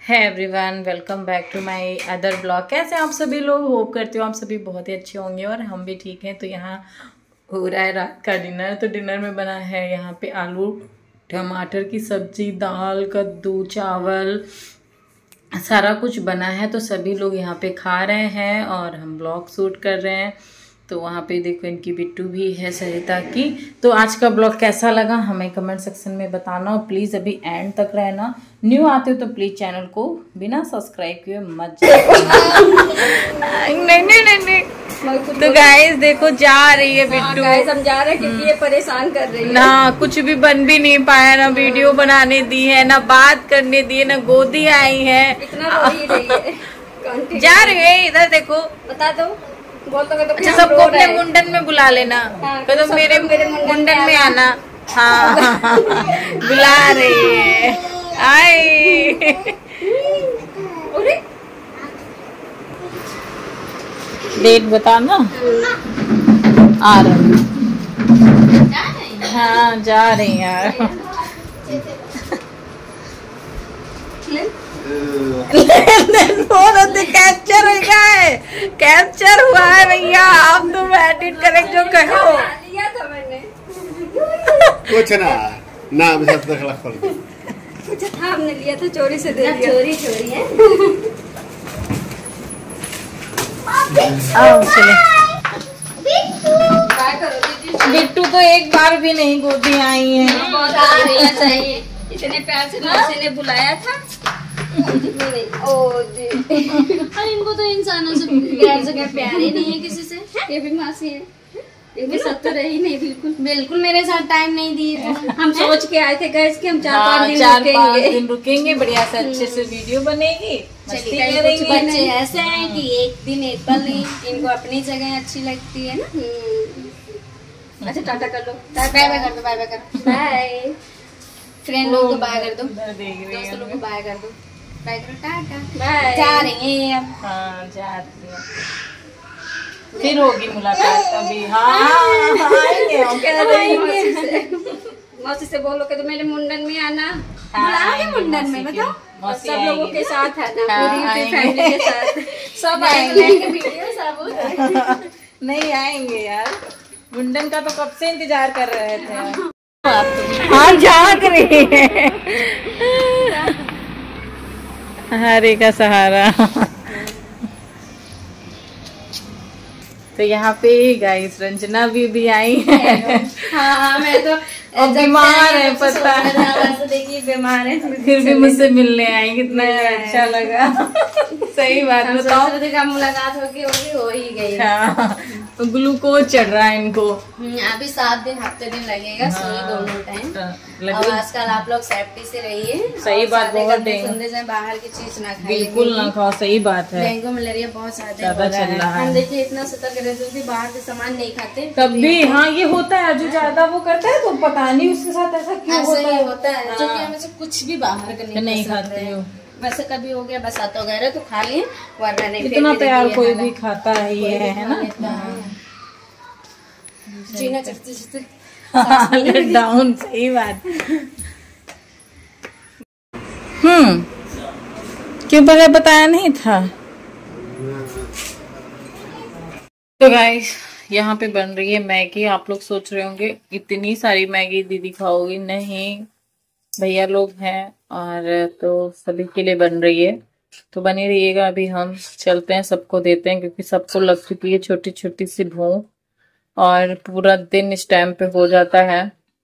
है everyone, welcome back to my other blog. कैसे आप सभी लोग? होप करती हूँ आप सभी बहुत ही अच्छे होंगे और हम भी ठीक हैं। तो यहाँ हो रहा है रात का डिनर। तो डिनर में बना है यहाँ पे आलू टमाटर की सब्जी, दाल, कद्दू, चावल, सारा कुछ बना है। तो सभी लोग यहाँ पे खा रहे हैं और हम ब्लॉग शूट कर रहे हैं। तो वहाँ पे देखो इनकी बिट्टू भी है सरिता की। तो आज का ब्लॉग कैसा लगा हमें कमेंट सेक्शन में बताना और प्लीज़ अभी एंड तक रहना। न्यू आते हो तो प्लीज़ चैनल को बिना सब्सक्राइब किए मत नहीं। तो गाइस देखो जा रही है बिट्टू। गाइस हम जा रहे हैं क्योंकि ये परेशान कर रही है ना। कुछ भी बन भी नहीं पाया, ना वीडियो बनाने दी है, ना बात करने दी है, ना गोदी आई है। इतना रो ही रही है। जा रही है। इधर देखो, बता दो। बोल तो अच्छा सबको अपने मुंडन में बुला लेना। तो मेरे मुंडन में आना। हाँ बुला रही है। आई डेट बताना। आ रही। हाँ जा रही यार। कैप्चर हो गया है, कैप्चर हुआ है भैया। आप तुम एडिट करें जो कहो। लिया था मैंने कुछ ना कुछ था, हमने लिया था, चोरी से दे दिया। चोरी है। चले बिट्टू तो एक बार भी नहीं गोदी आई है। चाहिए इतने प्यार से मौसी ने बुलाया था। ओ जी। और इनको तो इंसानों से गैर जगह प्यार ही नहीं है किसी से। ये भी मासी है, इनके साथ तो रही नहीं। बिल्कुल मेरे साथ टाइम नहीं दी। हम सोच के आए थे गैस कि हम 4-5 दिन रुकेंगे, बढ़िया से अच्छे से वीडियो बनेगी। कुछ बच्चे ऐसे हैं कि एक दिन एक पल नहीं, इनको अपनी जगह अच्छी लगती है ना। अच्छा टाटा कर लो, बाय बाय कर दो, बाय बाय कर, बाय। फ्रेंड लोग को बाय कर दो, दोस्त लोग को बाय कर दो, बाय करो, टाटा बाय। जा रही हैं अब। हाँ जा रही है, फिर होगी मुलाकात कभी। हाँ आएंगे। मौसी से बोलो कि तो मेरे मुंडन में आना। बुलाओगे मुंडन में? बताओ सब लोगों के साथ है ना, पूरी फैमिली के साथ सब आएंगे। वीडियो सब नहीं आएंगे यार, मुंडन का तो कब से इंतजार कर रहे थे। हाँ झाँक रही है हरे का सहारा। तो यहाँ पे गाइस रंजना भी आई है। हाँ मैं तो बीमार है, पता है। देखिए बीमार है, फिर भी मुझसे मिलने आई, कितना अच्छा लगा। सही बात बताओ। मुलाकात होगी हो ही गई। हाँ तो ग्लूकोज चढ़ रहा है इनको। अभी 7 दिन हफ्ते दिन लगेगा। सुई दोनों टाइम। और आजकल आप लोग सेफ्टी से रहिए। सही बात, बहुत सुनते जाए बाहर की चीज ना खाए, बिल्कुल ना खाओ। सही बात है, डेंगू मलेरिया बहुत ज्यादा चल रहा है। हम देखिए इतना सतर्क रहते थे, बाहर से सामान नहीं खाते तब भी। हाँ ये होता है, जो ज्यादा वो करता है तो पता नहीं उसके साथ ऐसा क्यों होता है। क्योंकि हम ऐसे कुछ भी बाहर का नहीं खाते हो। वैसे कभी हो गया बरसात वगैरह तो खा लिए, वरना नहीं। इतना तो यार कोई भी खाता ही है ना। जीना करते डाउन। सही बात। क्यों पहले बताया नहीं था? तो गाइस यहाँ पे बन रही है मैगी। आप लोग सोच रहे होंगे इतनी सारी मैगी दीदी खाओगी? नहीं, भैया लोग हैं और तो सभी के लिए बन रही है। तो बनी रहिएगा। अभी हम चलते हैं, सबको देते हैं क्योंकि सबको लग चुकी है छोटी छोटी सी भूख और पूरा दिन इस टाइम पे हो जाता है।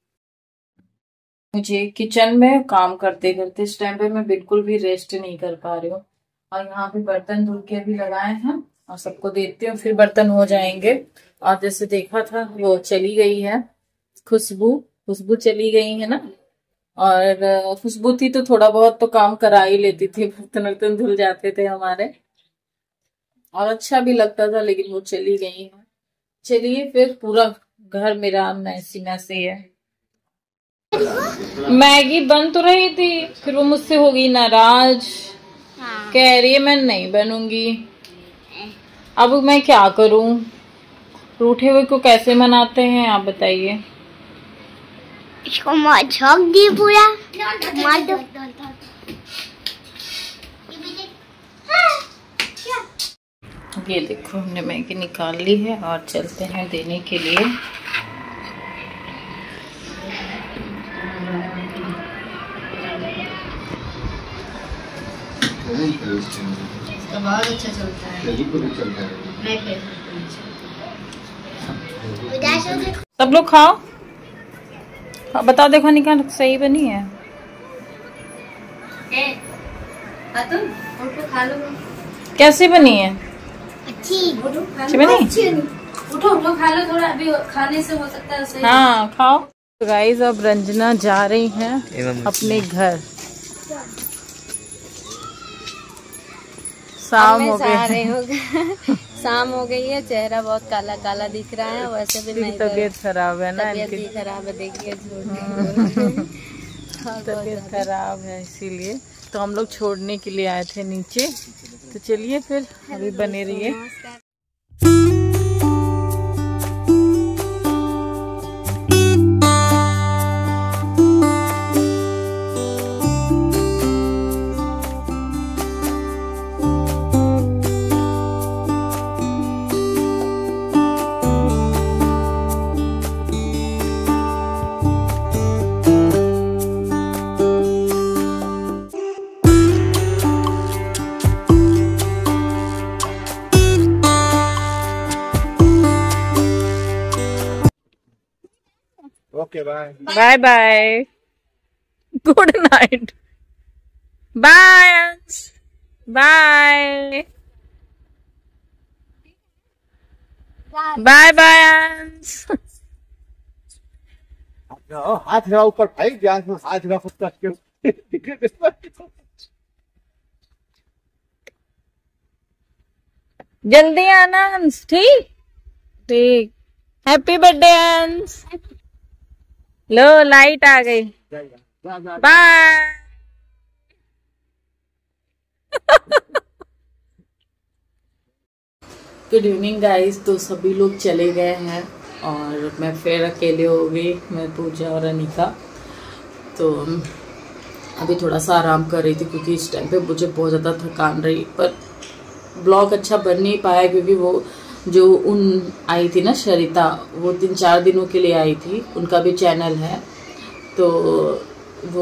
मुझे किचन में काम करते करते इस टाइम पे मैं बिल्कुल भी रेस्ट नहीं कर पा रही हूँ। और यहाँ पे बर्तन धुल के भी लगाए हैं और सबको देती हूँ, फिर बर्तन हो जाएंगे। और जैसे देखा था वो चली गई है, खुशबू चली गई है ना। और खुशबू थी तो थोड़ा बहुत तो काम करा ही लेती थी, बर्तन धुल जाते थे हमारे और अच्छा भी लगता था। लेकिन वो चली गई है। चलिए फिर पूरा घर मेरा मैसी है। मैगी बन तो रही थी, फिर वो मुझसे हो गई नाराज। कह रही है मैं नहीं बनूंगी। अब मैं क्या करूं? रूठे हुए को कैसे मनाते हैं आप बताइए। इसको झोंक दी पूरा, मार दो। ये देखो हमने मैगी निकाल ली है और चलते हैं देने के लिए। बहुत अच्छा चलता है। सब लोग खाओ, बताओ देखो निकाल सही बनी है। खा लो। कैसी बनी है? अच्छी बनी? उठो उठो खा लो थोड़ा, अभी खाने से हो सकता है सही। हाँ खाओ। गाइस अब रंजना जा रही हैं अपने घर। शाम हो गई शाम हो गई है, चेहरा बहुत काला काला दिख रहा है। वैसे भी नहीं, तबीयत खराब है ना, तबीयत भी खराब है, देखिए तबीयत खराब है इसीलिए तो हम लोग छोड़ने के लिए आए थे नीचे। तो चलिए फिर अभी बने रहिए। Okay, bye. Bye bye, good night, bye bye bye bye. हाथ लगा ऊपर भाई, ध्यान से हाथ लगा खुद का। जल्दी आना अंश, ठीक ठीक। हैप्पी बर्थडे अंश। लो लाइट आ गई, बाय। Good evening guys. तो सभी लोग चले गए हैं और मैं फिर अकेले हो गई, मैं पूजा और अनिका। तो अभी थोड़ा सा आराम कर रही थी क्योंकि इस टाइम पे मुझे बहुत ज़्यादा थकान रही, पर ब्लॉग अच्छा बन नहीं पाया क्योंकि वो जो उन आई थी ना शरिता, वो 3-4 दिनों के लिए आई थी। उनका भी चैनल है, तो वो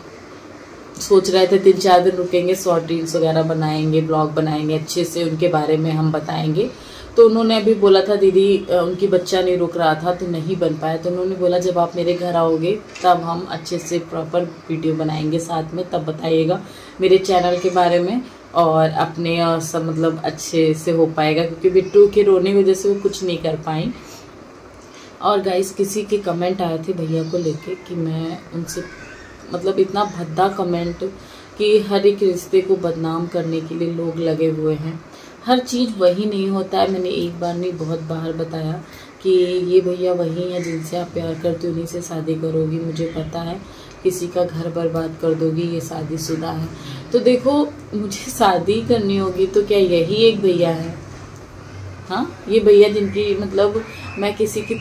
सोच रहे थे 3-4 दिन रुकेंगे, शॉर्ट रील्स वगैरह बनाएंगे, ब्लॉग बनाएंगे, अच्छे से उनके बारे में हम बताएंगे। तो उन्होंने अभी बोला था दीदी, उनकी बच्चा नहीं रुक रहा था तो नहीं बन पाया। तो उन्होंने बोला जब आप मेरे घर आओगे तब हम अच्छे से प्रॉपर वीडियो बनाएंगे साथ में, तब बताइएगा मेरे चैनल के बारे में और अपने सब मतलब अच्छे से हो पाएगा, क्योंकि बिट्टू के रोने की वजह से वो कुछ नहीं कर पाई। और गाइस किसी के कमेंट आए थे भैया को लेके कि मैं उनसे मतलब इतना भद्दा कमेंट कि हर एक रिश्ते को बदनाम करने के लिए लोग लगे हुए हैं। हर चीज़ वही नहीं होता है। मैंने एक बार नहीं बहुत बार बताया कि ये भैया वही हैं जिनसे आप प्यार करते हो, उन्हीं से शादी करोगी, मुझे पता है किसी का घर बर्बाद कर दोगी, ये शादीशुदा है। तो देखो मुझे शादी करनी होगी तो क्या यही एक भैया है? हाँ, ये भैया जिनकी मतलब मैं किसी की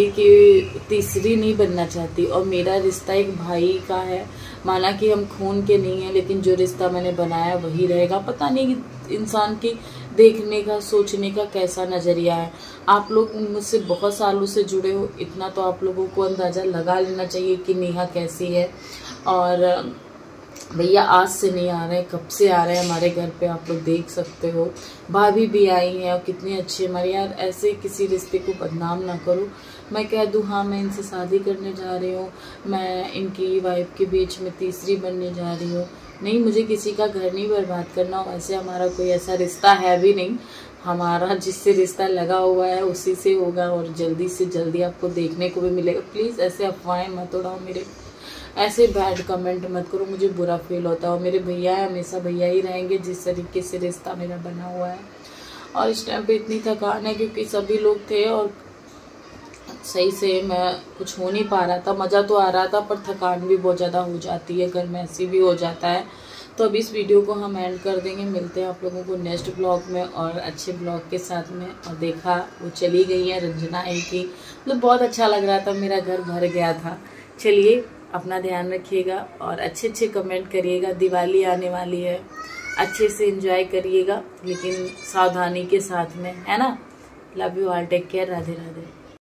तीसरी नहीं बनना चाहती। और मेरा रिश्ता एक भाई का है, माना कि हम खून के नहीं है, लेकिन जो रिश्ता मैंने बनाया वही रहेगा। पता नहीं कि इंसान की देखने का सोचने का कैसा नज़रिया है। आप लोग मुझसे बहुत सालों से जुड़े हो, इतना तो आप लोगों को अंदाज़ा लगा लेना चाहिए कि नेहा कैसी है। और भैया आज से नहीं आ रहे हैं, कब से आ रहे हैं हमारे घर पे, आप लोग देख सकते हो। भाभी भी आई हैं और कितनी अच्छी हमारी। यार ऐसे किसी रिश्ते को बदनाम ना करो। मैं कह दूँ हाँ मैं इनसे शादी करने जा रही हूँ, मैं इनकी वाइफ के बीच में तीसरी बनने जा रही हूँ, नहीं, मुझे किसी का घर नहीं बर्बाद करना। वैसे हमारा कोई ऐसा रिश्ता है भी नहीं, हमारा जिससे रिश्ता लगा हुआ है उसी से होगा और जल्दी से जल्दी आपको देखने को भी मिलेगा। प्लीज़ ऐसे अफवाहें मत उड़ाओ, मेरे ऐसे बैड कमेंट मत करो, मुझे बुरा फील होता है। और मेरे भैया है, हमेशा भैया ही रहेंगे जिस तरीके से रिश्ता मेरा बना हुआ है। और इस टाइम पे इतनी थकान है क्योंकि सभी लोग थे और सही से मैं कुछ हो नहीं पा रहा था। मज़ा तो आ रहा था पर थकान भी बहुत ज़्यादा हो जाती है, घर में ऐसी भी हो जाता है। तो अब इस वीडियो को हम एंड कर देंगे, मिलते हैं आप लोगों को नेक्स्ट ब्लॉग में और अच्छे ब्लॉग के साथ में। और देखा वो चली गई है, रंजना आई थी, मतलब बहुत अच्छा लग रहा था, मेरा घर भर गया था। चलिए अपना ध्यान रखिएगा और अच्छे अच्छे कमेंट करिएगा। दिवाली आने वाली है अच्छे से एंजॉय करिएगा, लेकिन सावधानी के साथ में, है ना। Love you all, take care, Radhe Radhe.